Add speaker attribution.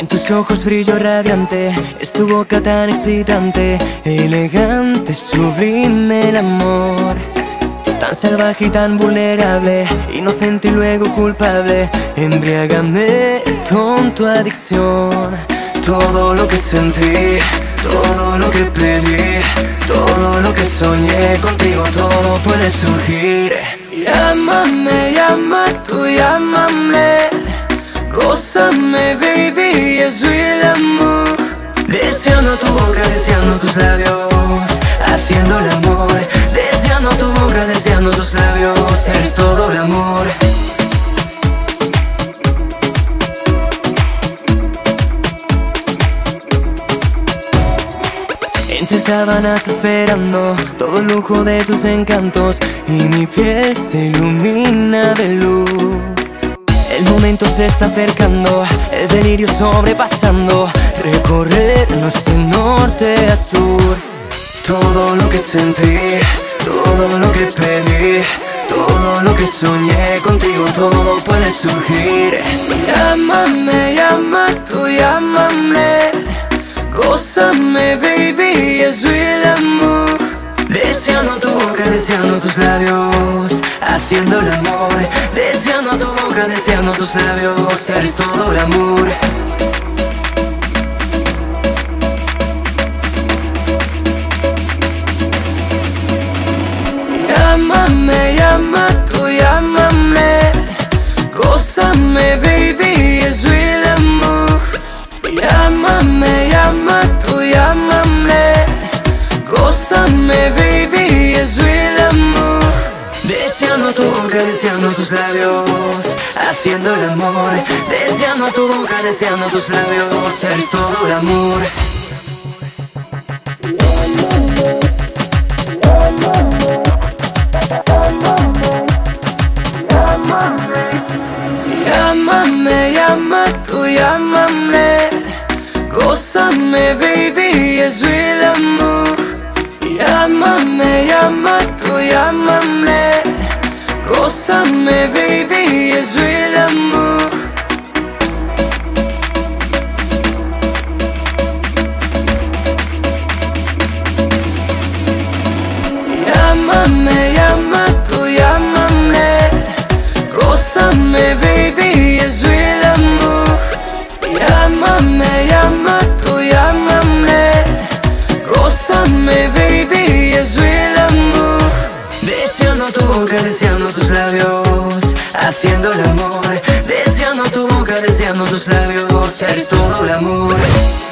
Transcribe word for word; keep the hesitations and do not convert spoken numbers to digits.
Speaker 1: En tus ojos brillo radiante, es tu boca tan excitante, elegante, sublime el amor. Tan salvaje y tan vulnerable, inocente y luego culpable. Embriágame con tu adicción. Todo lo que sentí, todo lo que pedí, todo lo que soñé, contigo todo puede surgir. Llámame, llama tú, llámame. Gózame, baby, es real amor. Deseando tu boca, deseando tus labios, haciendo el amor. Deseando tu boca, deseando tus labios, eres todo el amor. Entre sábanas esperando todo el lujo de tus encantos, y mi piel se ilumina de luz. El momento se está acercando, el delirio sobrepasando, recorrernos de norte a sur. Todo lo que sentí, todo lo que pedí, todo lo que soñé, contigo todo puede surgir. Llámame, llama tú, llámame. Gózame, baby, es real amor. Deseando tu boca, deseando tus labios, haciendo el amor. Deseando tu boca, deseando tus labios, eres todo el amor. Llámame, llama tú, llámame. Gózame, baby, es real amor. Llámame, llama tú, llámame. Gózame, baby, es real amor. Deseando tu boca, deseando tus labios, haciendo el amor. Deseando tu boca, deseando tus labios, eres todo el amor. Llámame, llama tú, llámame. Gózame, baby, es real amor. Llámame, llama tú, llámame. Gózame, baby, es real amor. Llámame, llama tú, llámame. Gózame, baby, es real amor. Llámame, llama tú, llámame. Gózame, baby, es real amor. Deseando tu boca, deseando tus labios, haciendo el amor. Deseando tu boca, deseando tus labios, eres todo el amor.